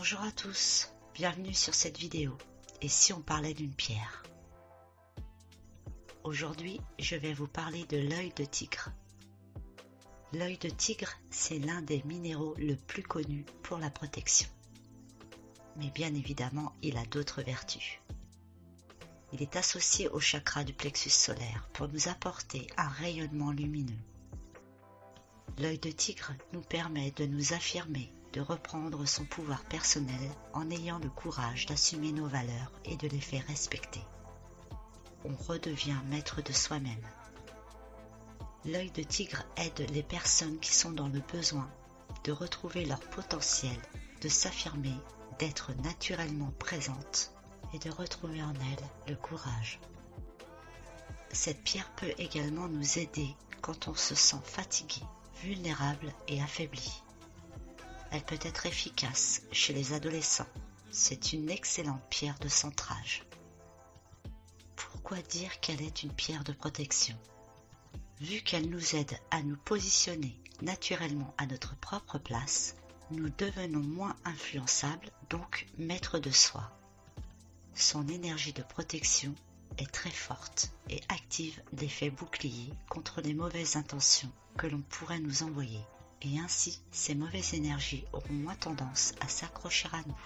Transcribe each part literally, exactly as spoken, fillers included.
Bonjour à tous, bienvenue sur cette vidéo. Et si on parlait d'une pierre? Aujourd'hui, je vais vous parler de l'œil de tigre. L'œil de tigre, c'est l'un des minéraux le plus connus pour la protection. Mais bien évidemment, il a d'autres vertus. Il est associé au chakra du plexus solaire pour nous apporter un rayonnement lumineux. L'œil de tigre nous permet de nous affirmer, de reprendre son pouvoir personnel en ayant le courage d'assumer nos valeurs et de les faire respecter. On redevient maître de soi-même. L'œil de tigre aide les personnes qui sont dans le besoin de retrouver leur potentiel, de s'affirmer, d'être naturellement présente et de retrouver en elles le courage. Cette pierre peut également nous aider quand on se sent fatigué, vulnérable et affaibli. Elle peut être efficace chez les adolescents. C'est une excellente pierre de centrage. Pourquoi dire qu'elle est une pierre de protection? Vu qu'elle nous aide à nous positionner naturellement à notre propre place, nous devenons moins influençables, donc maîtres de soi. Son énergie de protection est très forte et active l'effet bouclier contre les mauvaises intentions que l'on pourrait nous envoyer. Et ainsi, ces mauvaises énergies auront moins tendance à s'accrocher à nous.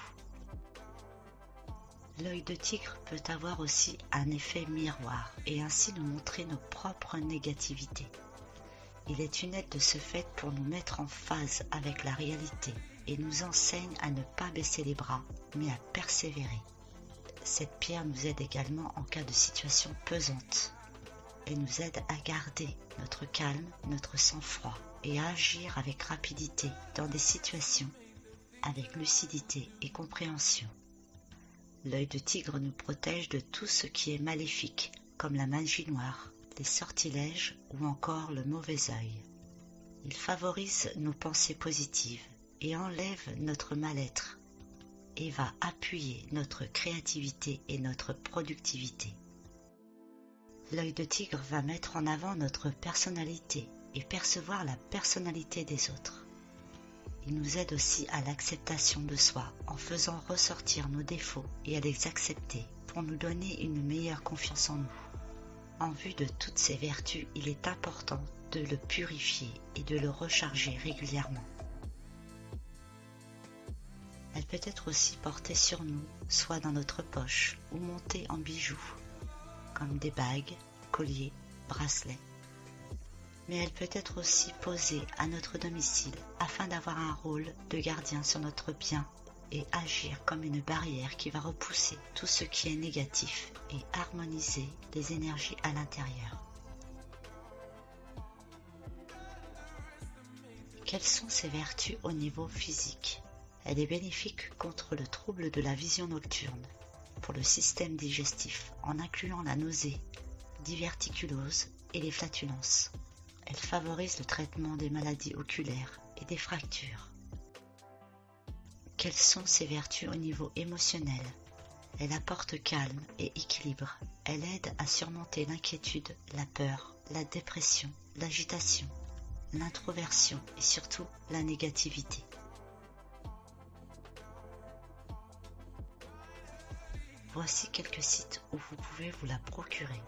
L'œil de tigre peut avoir aussi un effet miroir et ainsi nous montrer nos propres négativités. Il est une aide de ce fait pour nous mettre en phase avec la réalité et nous enseigne à ne pas baisser les bras, mais à persévérer. Cette pierre nous aide également en cas de situation pesante. Elle nous aide à garder notre calme, notre sang-froid et à agir avec rapidité dans des situations avec lucidité et compréhension. L'œil de tigre nous protège de tout ce qui est maléfique, comme la magie noire, les sortilèges ou encore le mauvais œil. Il favorise nos pensées positives et enlève notre mal-être et va appuyer notre créativité et notre productivité. L'œil de tigre va mettre en avant notre personnalité et percevoir la personnalité des autres. Il nous aide aussi à l'acceptation de soi en faisant ressortir nos défauts et à les accepter pour nous donner une meilleure confiance en nous. En vue de toutes ces vertus, il est important de le purifier et de le recharger régulièrement. Elle peut être aussi portée sur nous, soit dans notre poche ou montée en bijoux, comme des bagues, colliers, bracelets. Mais elle peut être aussi posée à notre domicile afin d'avoir un rôle de gardien sur notre bien et agir comme une barrière qui va repousser tout ce qui est négatif et harmoniser les énergies à l'intérieur. Quelles sont ses vertus au niveau physique? Elle est bénéfique contre le trouble de la vision nocturne, pour le système digestif en incluant la nausée, diverticulose et les flatulences. Elle favorise le traitement des maladies oculaires et des fractures. Quelles sont ses vertus au niveau émotionnel? Elle apporte calme et équilibre. Elle aide à surmonter l'inquiétude, la peur, la dépression, l'agitation, l'introversion et surtout la négativité. Voici quelques sites où vous pouvez vous la procurer.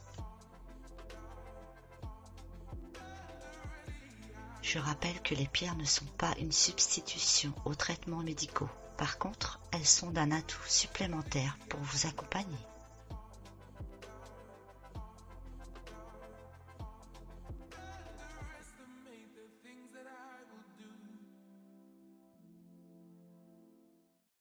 Je rappelle que les pierres ne sont pas une substitution aux traitements médicaux. Par contre, elles sont d'un atout supplémentaire pour vous accompagner.